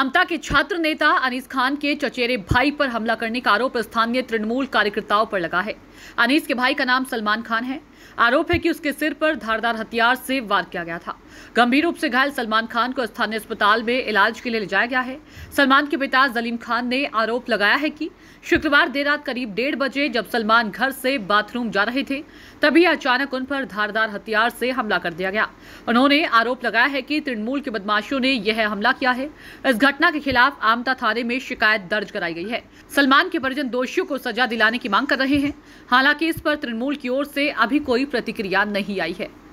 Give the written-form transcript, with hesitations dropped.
आमता के छात्र नेता अनीस खान के चचेरे भाई पर हमला करने का आरोप स्थानीय तृणमूल कार्यकर्ताओं पर लगा है। अनीस के भाई का नाम सलमान खान है। आरोप है कि उसके सिर पर धारदार हथियार से वार किया गया था। गंभीर रूप से घायल सलमान खान को स्थानीय अस्पताल में इलाज के लिए ले जाया गया है। सलमान के पिता जलीम खान ने आरोप लगाया है कि शुक्रवार देर रात करीब 1:30 बजे जब सलमान घर से बाथरूम जा रहे थे तभी अचानक उन पर धारदार हथियार से हमला कर दिया गया। उन्होंने आरोप लगाया है कि तृणमूल के बदमाशों ने यह हमला किया है। इस घटना के खिलाफ आमता थाने में शिकायत दर्ज कराई गई है। सलमान के परिजन दोषियों को सजा दिलाने की मांग कर रहे हैं। हालांकि इस पर तृणमूल की ओर से अभी कोई प्रतिक्रिया नहीं आई है।